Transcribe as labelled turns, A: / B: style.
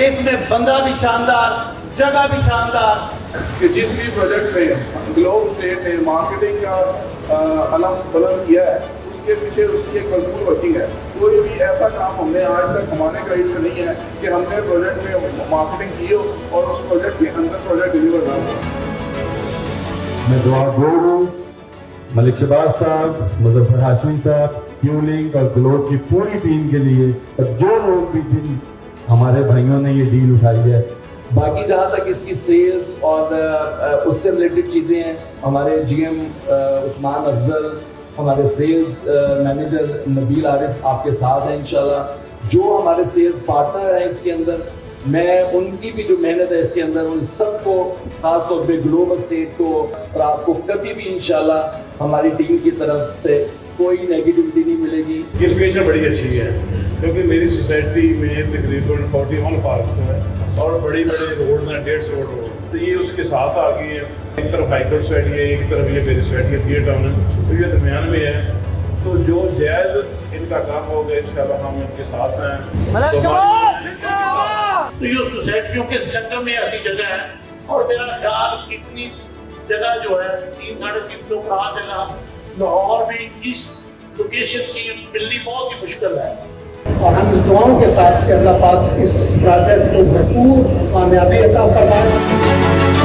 A: इसमें बंदा भी शानदार, जगह भी शानदार।
B: कि जिस भी प्रोजेक्ट में ग्लोब स्टेट ने मार्केटिंग का अलम बुलंद किया है, उसके पीछे उसकी एक मजबूत वर्किंग है। कोई भी ऐसा काम हमने आज तक हमारे करीब में नहीं है कि हमने प्रोजेक्ट में मार्केटिंग की हो और उस प्रोजेक्ट के अंदर प्रोजेक्ट डिलीवर ना हो।
C: मैं दुआ गो हूँ मलिक शहबाज साहब, मुजफ्फर हाशमी साहब, क्यूलिंग और ग्लोब की पूरी टीम के लिए, और जो लोग भी जिन हमारे भाइयों ने ये डील उठाई है।
D: बाकी जहाँ तक इसकी सेल्स और उससे रिलेटेड चीज़ें हैं, हमारे जीएम उस्मान अफजल, हमारे सेल्स मैनेजर नबील आरिफ आपके साथ हैं इंशाल्लाह। जो हमारे सेल्स पार्टनर हैं इसके अंदर, मैं उनकी भी जो मेहनत है इसके अंदर, उन सबको खास तौर पे ग्लोबल स्टेट को, और आपको कभी भी इंशाल्लाह हमारी टीम की तरफ से कोई नेगेटिविटी नहीं मिलेगी।
E: ये लोकेशन बड़ी अच्छी है क्योंकि मेरी सोसाइटी में तकरीबन 41 पार्क्स हैं और बड़े बड़े रोड्स हैं, 150 रोड, तो ये उसके साथ आ गई है। एक तरफ हाईकोर्ट सोसाइटी है, एक तरफ ये मेरी सोसाइटी है, थिएटर टाउन है, तो ये दरमियान में है। तो जो जायज़ इनका काम होगा इंशाल्लाह हम इनके साथ हैं।
A: तो ये सोसाइटियों के सेंटर में ऐसी जगह है, और मेरा ख्याल इतनी जगह जो है 300-350 करोड़ जगह लाहौर में इस लोकेशन की मिलनी बहुत ही मुश्किल है।
F: और हम इस दुआओं के साथ कि अल्लाह पाक इस प्रोजेक्ट को भरपूर कामयाबी अता फरमाए।